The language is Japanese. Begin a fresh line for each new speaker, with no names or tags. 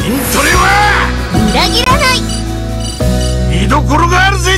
筋トレは
裏切らない。
見どころがあるぜ。